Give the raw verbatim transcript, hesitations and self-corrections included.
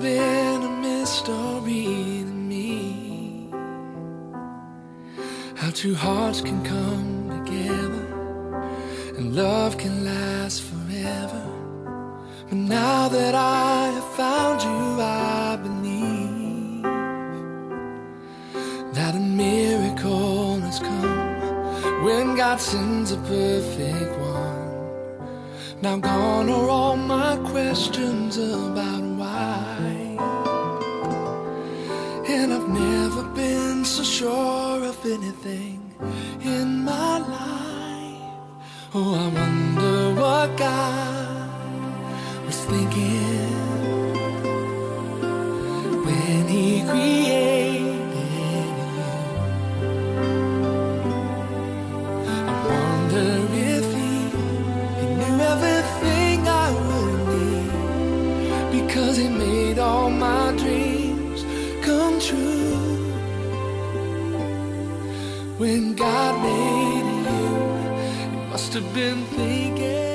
been a mystery to me, how two hearts can come together and love can last forever. But now that I have found you, I believe that a miracle has come when God sends a perfect one. Now gone are all my questions about why, and I've never been so sure of anything in my life. Oh, I wonder what God was thinking when He created you. I wonder if He, he knew everything I would need, because He made all my dreams come true. When God made you, He must have been thinking